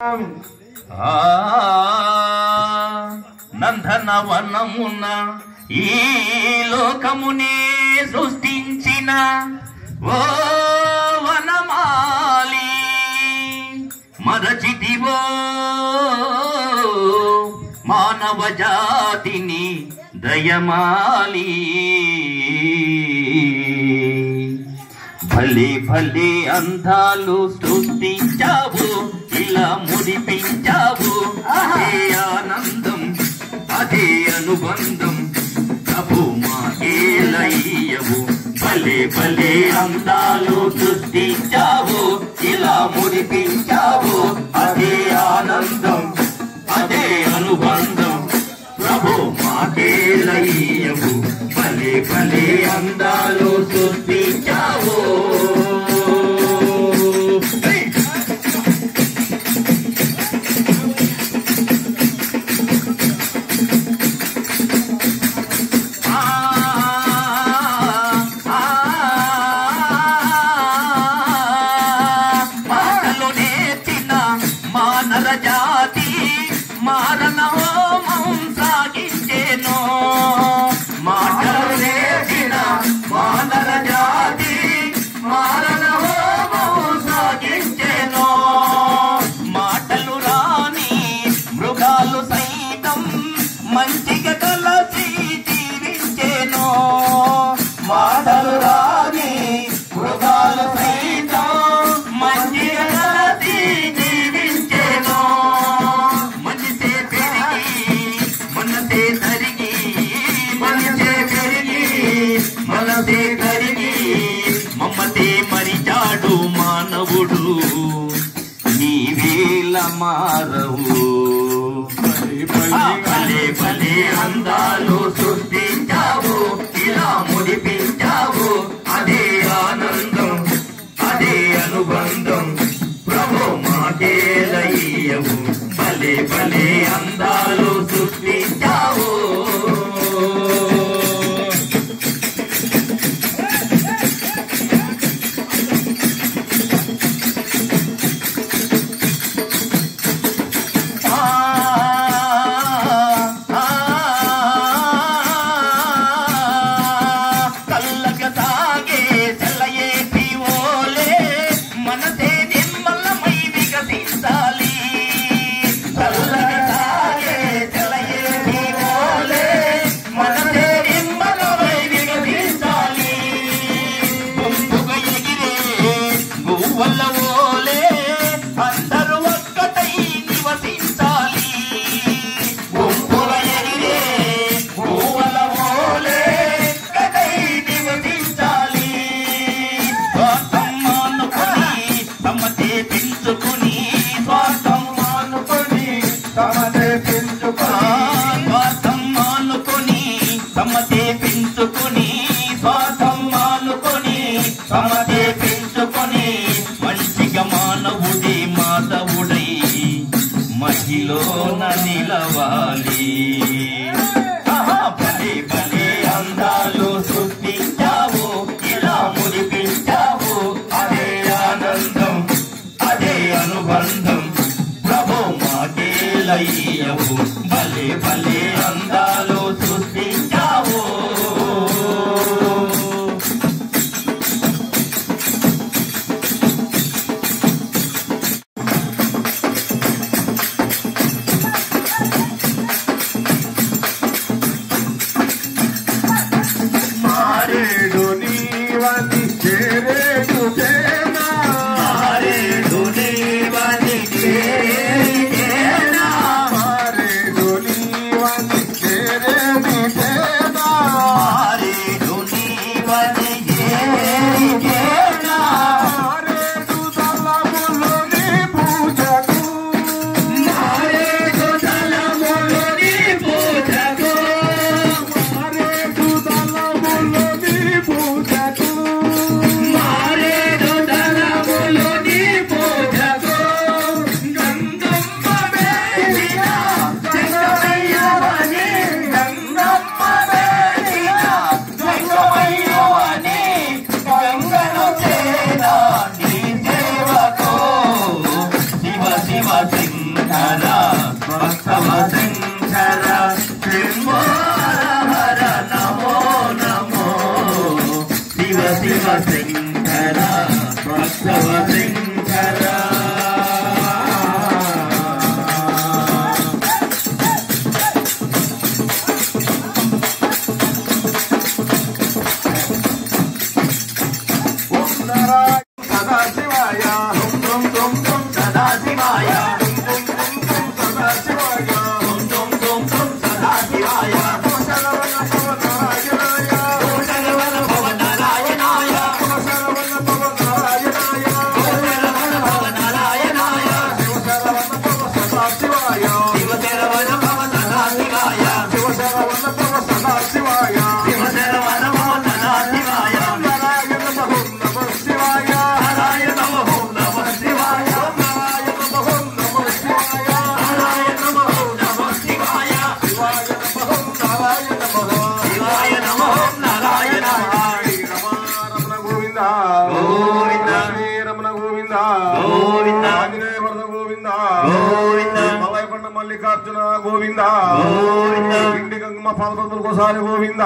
నందనవనమున ఈ లోకమునే సృష్టించిన ఓ వనమాలి మరచితివో మానవ జాతిని దయమాలి భలే భలే అందాలు సృష్టించావు ఇలా ముడిపించావు అదే ఆనందం అదే అనుబంధం ప్రభు మాకేలయ్యవు భలే భలే అందాలు సృష్టించావు ఇలా ముడిపించావు అదే ఆనందం అదే అనుబంధం ప్రభు మాకేలయ్యవు భలే భలే అందాలు సృష్టించావు జాతి మారణహోమం సాగించేను మాటలు నేర్చిన మానర జాతి మారణహోమం సాగించేను మాటలు రాని మృగాలు సైతం మంచిగా కలసి జీవించేను మాటలు రాని మృగాలు సైతం మంచిగా కలసి జీవించేను మనిషే పెరిగి మనసే తరిగి మనిషే పెరిగి మనసే తరిగి మమ్మతే మరిచాడు మానవుడు నీవేల మారవు భలే భలే అందాలు సృష్టించావు ఇలా ముడిపించావు అదే ఆనందం అదే అనుబంధం ప్రభు మాకేలయ్యవు భలే భలే అందాలు సృష్టించావు కళ్ళక సాగే సెలయేటి ఓలే మనసే నిమ్మలమై వికసించాలి కళ్ళక సాగే సెలయేటి ఓలే మనసే నిమ్మలమై వికసించాలి గుంపుగా ఎగిరే గువ్వల ఓలే అందరూ ఒక్కటై నివసించాలి గుంపుగా ఎగిరే గువ్వల ఓలే ఒక్కటై నివసించాలి స్వార్థం మానుకొని సమతే పెంచుకుని స్వార్థం మానుకొని సమతే పెంచుకొని స్వార్థం మానుకొని సమతే పెంచుకుని స్వార్థం మానుకొని సమతే పెంచుకొని మంచిగా మానవుడే మాధవుడై మహిలోన నిలవాలి భలే భలే అందాలు సృష్టించావు ఇలా ముడిపించావు అదే ఆనందం అదే అనుబంధం ప్రభు మాకేలయ్యవు భలే భలే అందాలు సృష్టించావు మారేడు నీవని చేరేడు చేనా మారేడు నీవని చేరేనా మారేడు నీవని శంకర భక్తవ శంకర శంభో హర నమో నమో శివ శివ శంకర భక్తవ శంకర మల్లికార్జున గోవింద ఇంటి గంగమ్మ పాదకొసారి గోవింద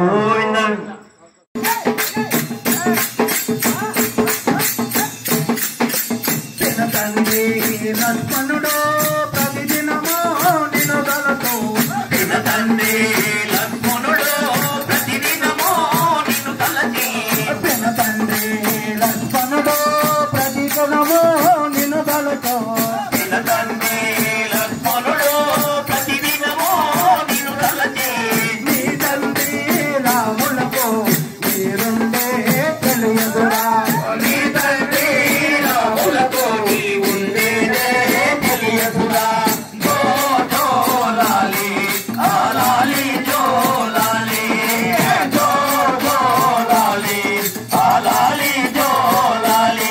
తండ్రి లక్ష్మణుడు ప్రతిదినమో నిన్ను తలతో తండ్రి లక్ష్మణుడు ప్రతిదినమో నిన్ను తలచి తండ్రి లక్ష్మణుడు ప్రతిదినమో నిన్ను తలతో తండ్రి లక్ష్మణుడు ప్రతిదినమో నిన్ను తలచి నీ తండ్రి రాములకు మీరుండే తెలియదురా నీ తండ్రి రాములకు నీవుండేదే తెలియదురా జో జోలాలి ఆలాలి జోలాలి జో జోలాలి ఆలాలి జోలాలి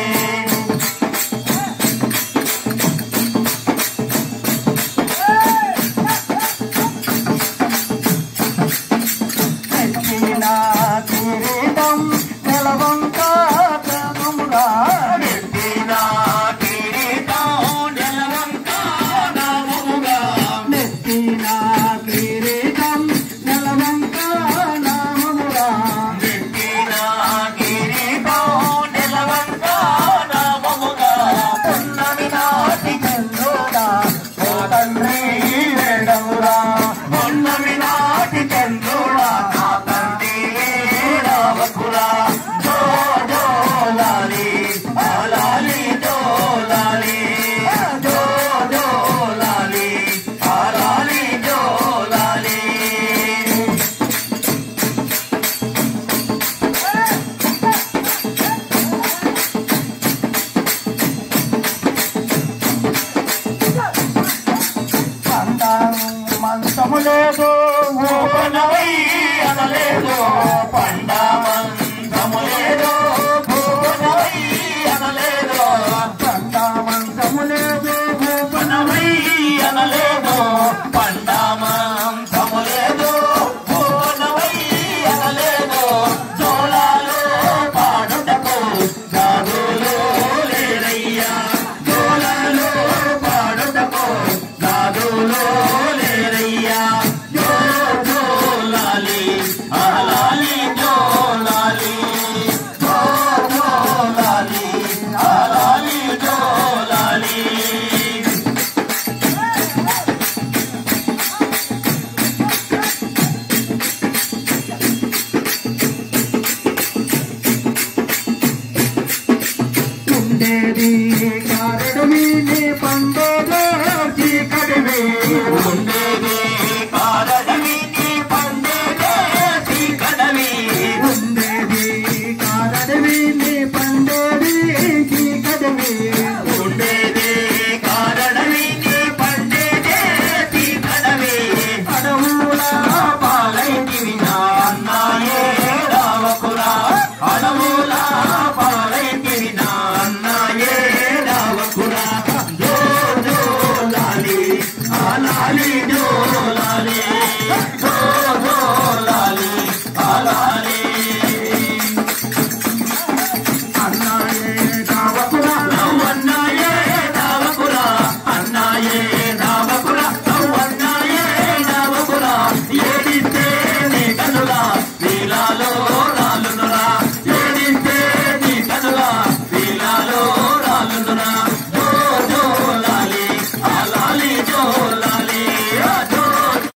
నెత్తినా కిరీటం నెలవంక నామముగా నెత్తినా కిరీటం నెలవంక నామముగా నెత్తినా కిరీటం నెలవంక నామముగా నెత్తినా కిరీటం నెలవంక నామముగా ఉన్నమి నాటి చంద్రుడా ఓ తండ్రి వేడమురా ఉన్నమి నాటి చంద్రుడా నా తండ్రి రావకురా జో జోలాలి ఆలాలి జోలాలి జో జోలాలి ఆలాలి జోలాలి మంతము లేదు ఊపనవై అనలేదు పండమంతము లేదు ఊపనవై అనలేదు పండమంతము లేదు ఊపనవై అనలేదు పండమంతము లేదు ఊపనవై అనలేదు జోలాలు పాడుటకు గాదులు లేరయ్యా జోలాలు పాడుటకు గాదులు లేరయ్యా జో జోలాలి ఆలాలి జోలాలి జో జోలాలి ఆలాలి జోలాలి ఉండేది కారడు మీది పండు